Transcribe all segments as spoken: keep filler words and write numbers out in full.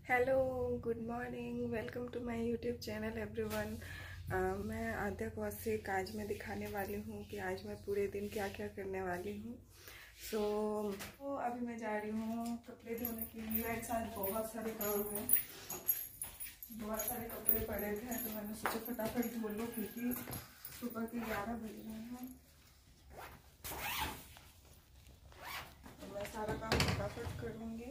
Hello, good morning, welcome to my YouTube channel everyone. मैं आद्या कौशिक आज मैं दिखाने वाली हूँ कि आज मैं पूरे दिन क्या क्या करने वाली हूँ। सो so, तो अभी मैं जा रही हूँ कपड़े धोने के लिए। मेरे साथ बहुत सारे काम हैं, बहुत सारे कपड़े पड़े थे तो मैंने सोचा फटाफट धो लो क्योंकि सुबह के ग्यारह बज रहे हैं। तो मैं सारा काम फटाफट कर लूँगी।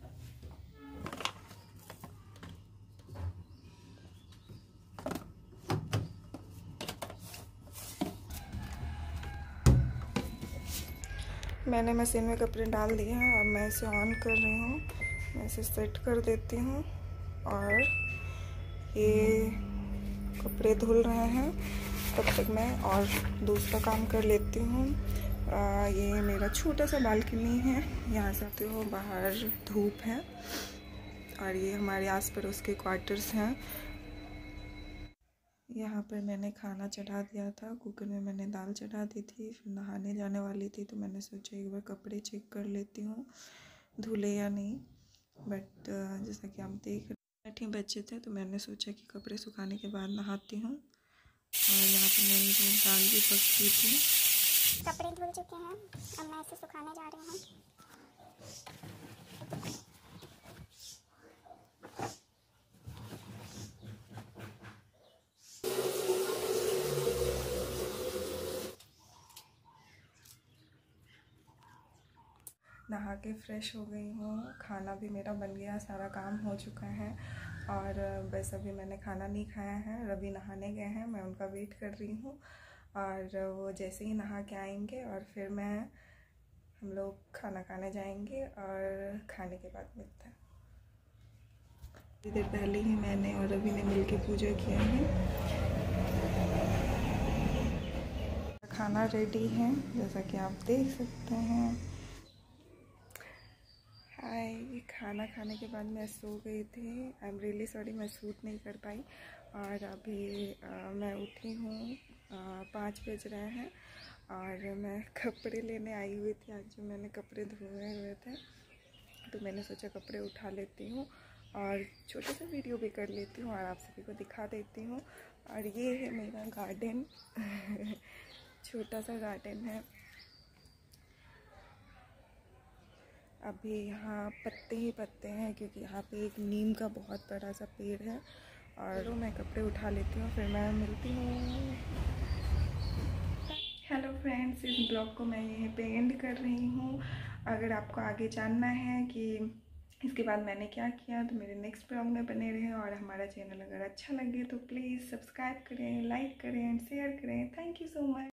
मैंने मशीन में कपड़े डाल दिए हैं, अब मैं इसे ऑन कर रही हूँ। मैं इसे सेट कर देती हूँ और ये कपड़े धुल रहे हैं। तब तक मैं और दूसरा काम कर लेती हूँ। ये मेरा छोटा सा बालकनी है, यहाँ से आते हो बाहर धूप है और ये हमारे आस पड़ोस के क्वार्टर्स हैं। यहाँ पर मैंने खाना चढ़ा दिया था, कुकर में मैंने दाल चढ़ा दी थी। फिर नहाने जाने वाली थी तो मैंने सोचा एक बार कपड़े चेक कर लेती हूँ धुले या नहीं। बट जैसा कि आप देख रहे हैं बच्चे थे तो मैंने सोचा कि कपड़े सुखाने के बाद नहाती हूँ। और यहाँ पर मेरी दाल भी पक गई थी। कपड़े धुल चुके हैं, अब मैं इसे सुखाने जा रही हूँ। नहा के फ्रेश हो गई हूँ, खाना भी मेरा बन गया, सारा काम हो चुका है। और बस अभी मैंने खाना नहीं खाया है, रवि नहाने गए हैं, मैं उनका वेट कर रही हूँ। और वो जैसे ही नहा के आएंगे और फिर मैं हम लोग खाना खाने जाएंगे और खाने के बाद मिलते हैं। थोड़ी देर पहले ही मैंने और रवि ने मिलके पूजा किया है। खाना रेडी है जैसा कि आप देख सकते हैं। हाय, खाना खाने के बाद मैं सो गई थी। आई एम रियली सॉरी, मैं शूट नहीं कर पाई। और अभी आ, मैं उठी हूँ, पाँच बज रहे हैं और मैं कपड़े लेने आई हुई थी। आज जो मैंने कपड़े धोए हुए थे तो मैंने सोचा कपड़े उठा लेती हूँ और छोटा सा वीडियो भी कर लेती हूँ और आप सभी को दिखा देती हूँ। और ये है मेरा गार्डन छोटा सा गार्डन है। अभी यहाँ पत्ते ही पत्ते हैं क्योंकि यहाँ पे एक नीम का बहुत बड़ा सा पेड़ है। और तो मैं कपड़े उठा लेती हूँ, फिर मैं मिलती हूँ। हेलो फ्रेंड्स, इस ब्लॉग को मैं यहीं पे एंड कर रही हूँ। अगर आपको आगे जानना है कि इसके बाद मैंने क्या किया तो मेरे नेक्स्ट ब्लॉग में बने रहें। और हमारा चैनल अगर अच्छा लगे तो प्लीज़ सब्सक्राइब करें, लाइक करें एंड शेयर करें। Thank you so much.